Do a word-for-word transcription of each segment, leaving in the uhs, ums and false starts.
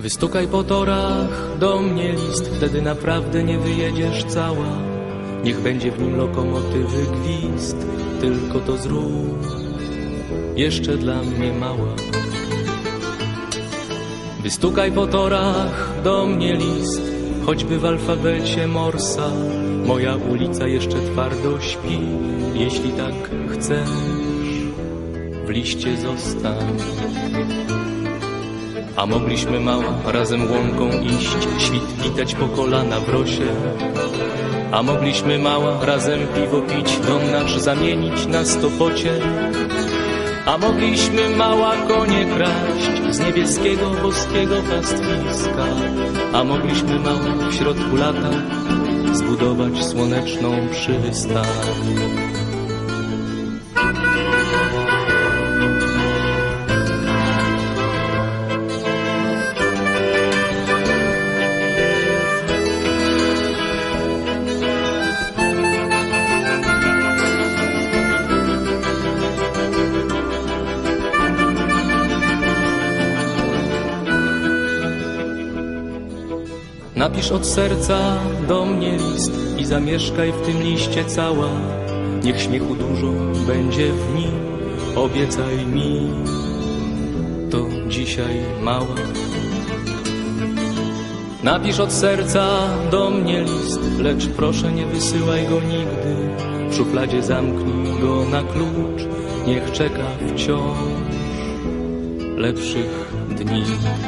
Wystukaj po torach do mnie list, wtedy naprawdę nie wyjedziesz cała. Niech będzie w nim lokomotywy gwizd, tylko to zrób jeszcze dla mnie mała. Wystukaj po torach do mnie list, choćby w alfabecie Morsa. Moja ulica jeszcze twardo śpi, jeśli tak chcesz, w liście zostań. A mogliśmy mała razem łąką iść, świt witać po kolana w rosie. A mogliśmy mała razem piwo pić, dom nasz zamienić na stopocie. A mogliśmy mała konie kraść z niebieskiego, boskiego pastwiska. A mogliśmy mała w środku lata zbudować słoneczną przystań. Napisz od serca do mnie list i zamieszkaj w tym liście cała. Niech śmiechu dużo będzie w nim, obiecaj mi to dzisiaj mała. Napisz od serca do mnie list, lecz proszę nie wysyłaj go nigdy. W szufladzie zamknij go na klucz, niech czeka wciąż lepszych dni.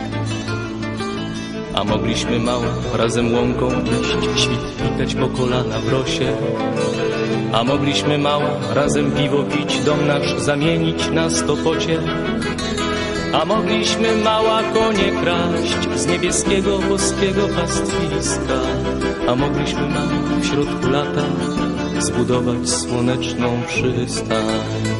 A mogliśmy mała razem łąką iść, świt witać po kolana w rosie. A mogliśmy mała razem piwo pić, dom nasz zamienić na stopocie. A mogliśmy mała konie kraść z niebieskiego, boskiego pastwiska. A mogliśmy mała w środku lata zbudować słoneczną przystań.